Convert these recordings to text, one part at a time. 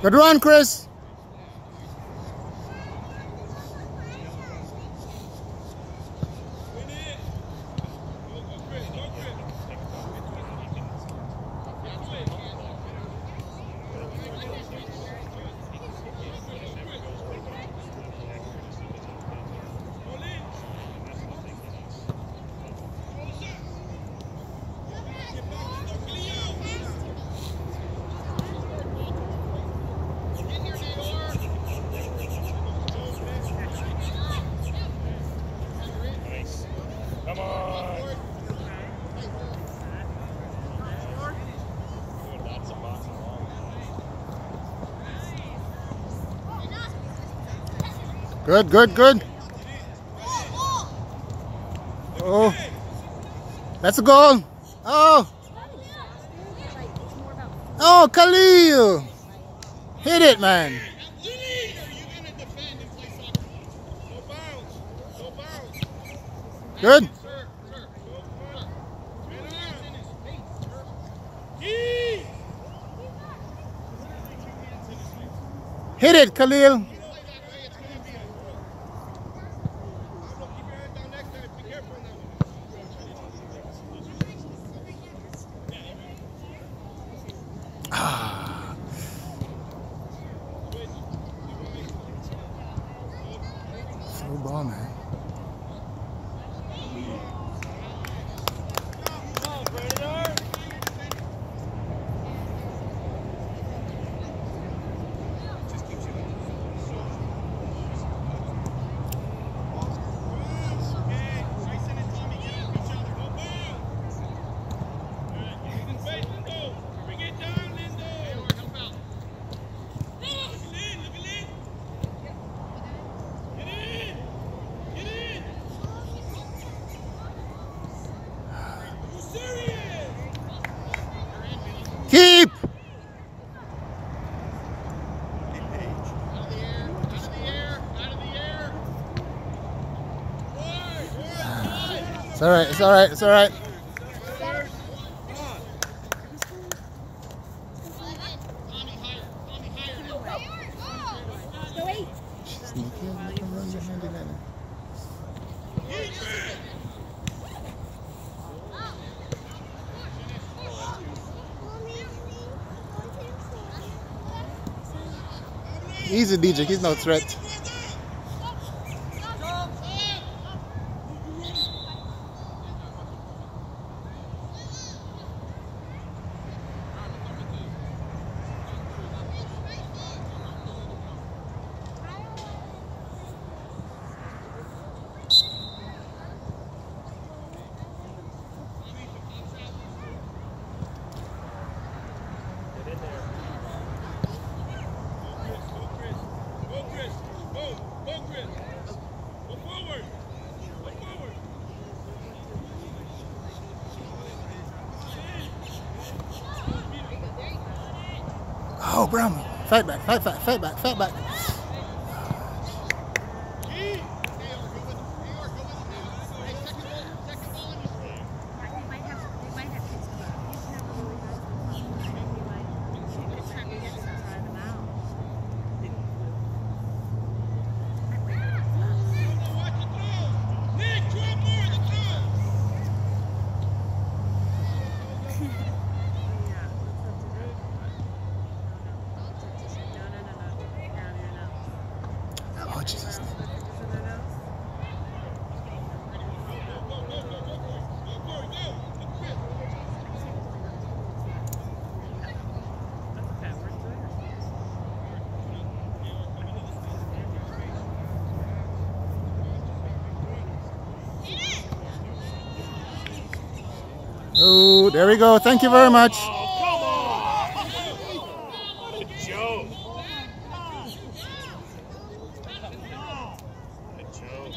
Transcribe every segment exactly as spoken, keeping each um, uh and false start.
Good run, Chris. Come on. Good, good, good. Oh, that's a goal. Oh, oh, Khalil. Hit it, man. Good. Hit it, Khalil. Ah. Slow ball, man. Keep. It's all right. It's all right. It's all right. Easy, D J. He's no threat. Oh, Brown. Fight back, fight back, fight back, fight back. Oh, Jesus. Oh, there we go. Thank you very much. Oh, come on. What a joke. What a joke.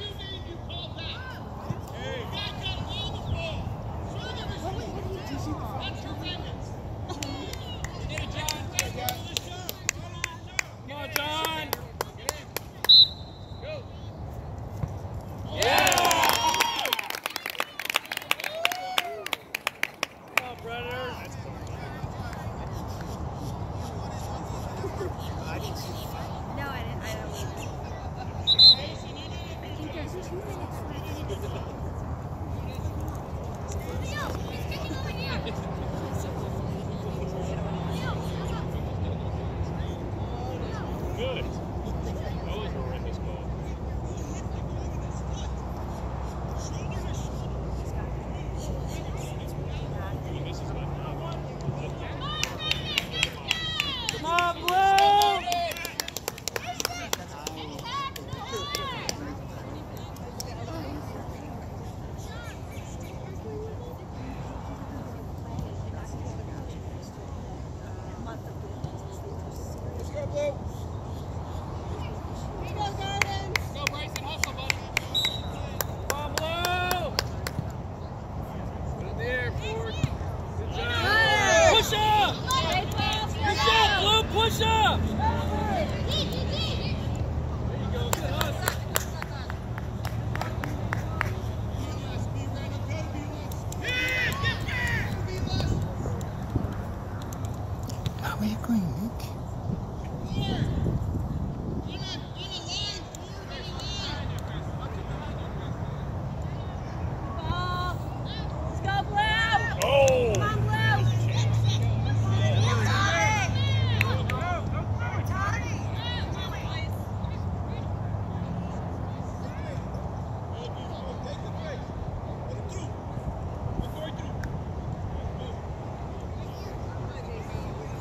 Come on, John. Go. Yeah. Come on, brothers.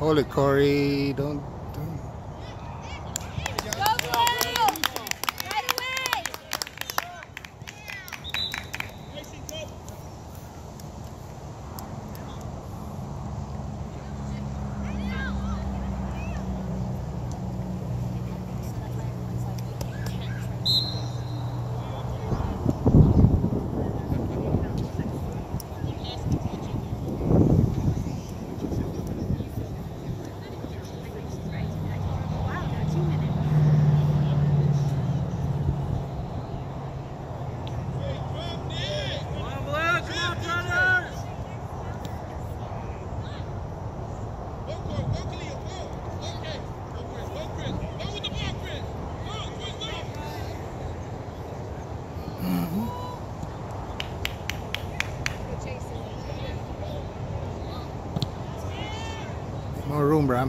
Hold it, Corey. Don't. don't. Go, go! Right away! More room, Bram.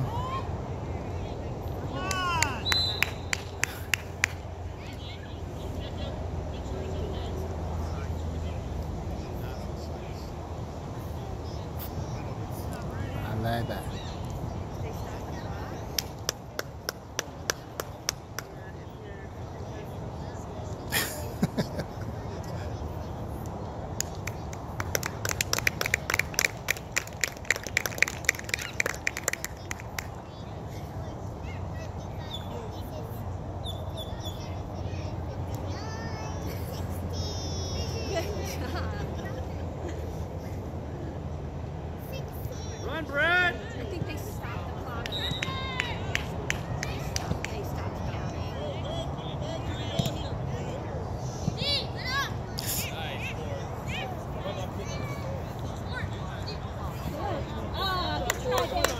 I like that. Run, Brad! I think they stopped the clock. They stopped, they stopped counting. Oh, good try, Dave.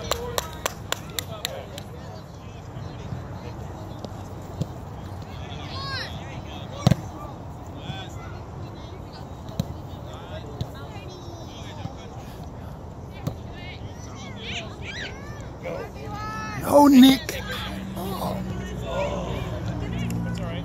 No, Nick. Oh. That's all right.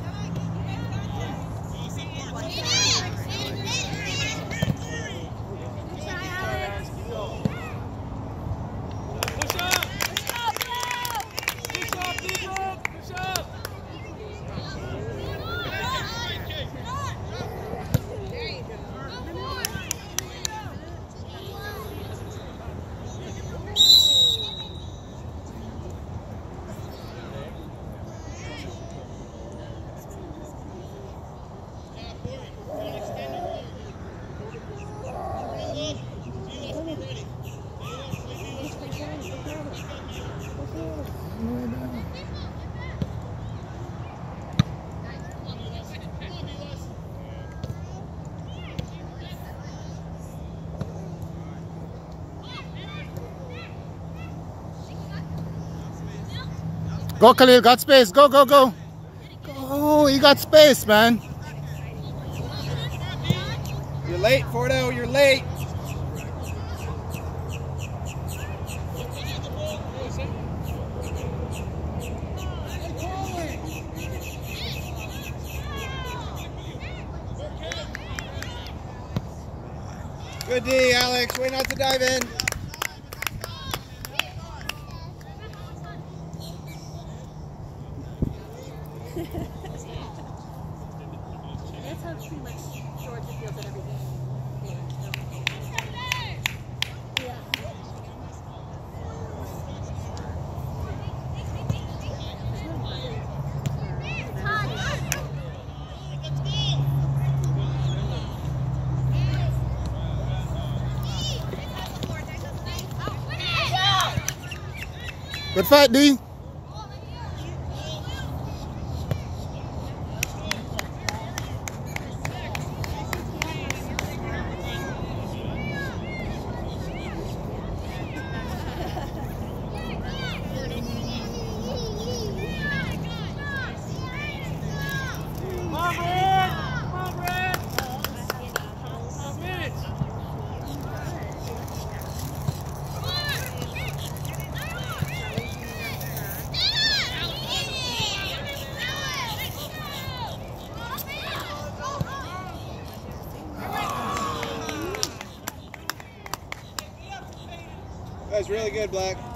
Push up! Push up, push up, push up! There you go. Go, Khalil. Got space. Go, go, go. Oh, he got space, man. You're late, Fordo. You're late. Good D, Alex. Way not to dive in. That's how pretty much Georgia feels at every game. Yeah. Good fight, D. That was really good, Black.